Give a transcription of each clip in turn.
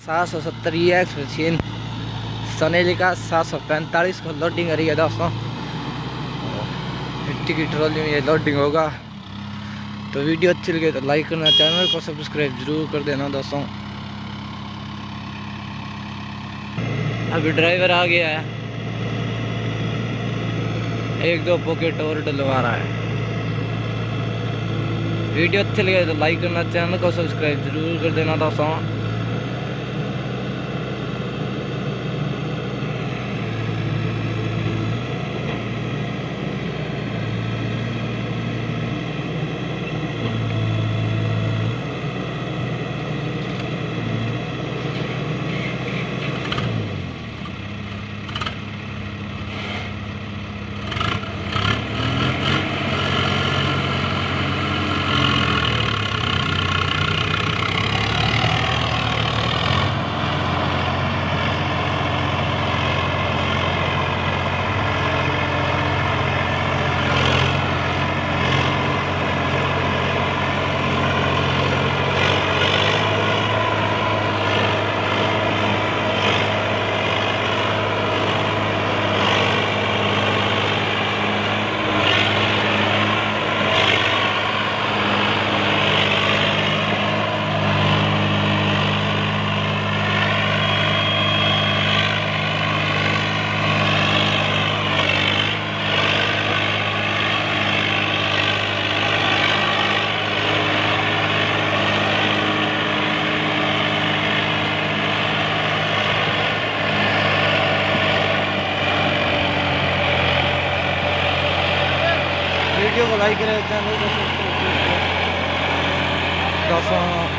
770 express Sonalika 745 को loading करी है दोस्तों। मिट्टी की ट्रॉली में ये लोडिंग होगा। तो वीडियो अच्छी लगे तो लाइक करना, चैनल को सब्सक्राइब जरूर कर देना दोस्तों। अभी ड्राइवर आ गया है, 1-2 पॉकेट और डलवा रहा है। वीडियो अच्छी लगे तो लाइक करना, चैनल को सब्सक्राइब जरूर कर देना दोस्तों। वीडियो को लाइक करें, चैनल को दोस्तों।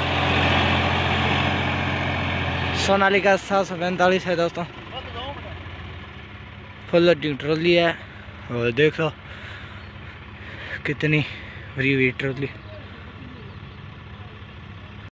सोनालिका 745 है दोस्तों, फुल लोडिंग ट्रॉली है। और देखो कितनी भरी हुई ट्रॉली।